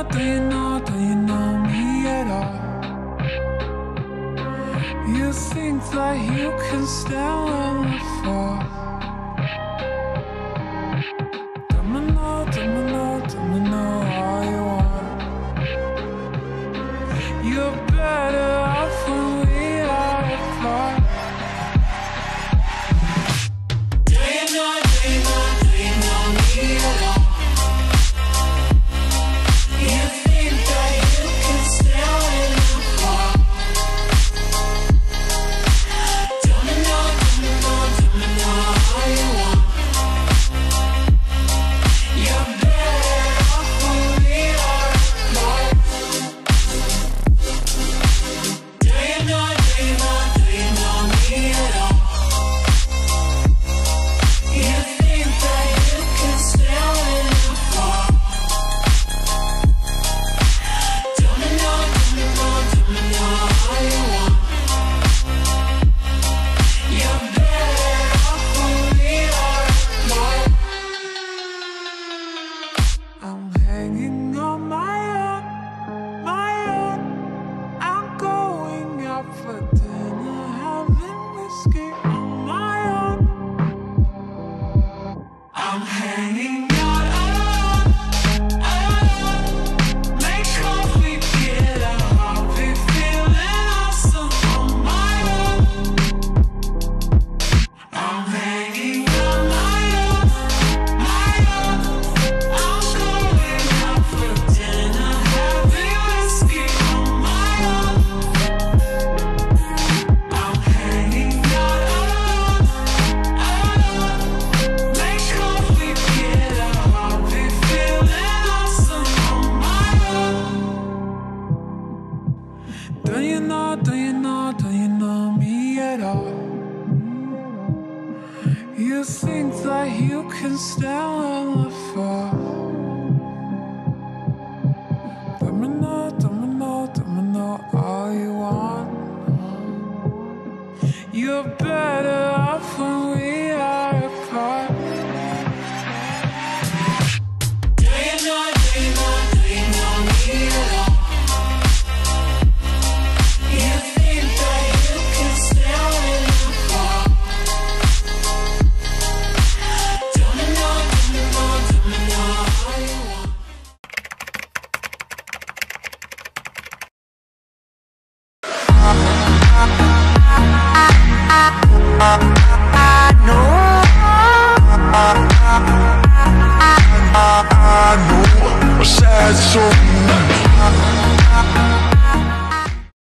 do you know me at all? You think that you can stand when we fall. Do me know all you want. You're better off when we are apart. Do you know me at all? You think that you can stand when we fall. Do me know all you want. You're better off when we are apart. Do you know me at all? You think that you can stand when we fall. Do me know all you want. You're better off when we are apart. I'm hanging on my own. I'm going out for dinner, having whiskey on my own. I'm hanging out alone. Make coffee, get out. I'll be feeling awesome on my own. I'm hanging on my own. I'm going out for dinner, having whiskey on my own. I'm hanging out alone. Make coffee, get out. I'll be feeling awesome on my own. Do you know me at all? You think that you can stand when we fall. Let me know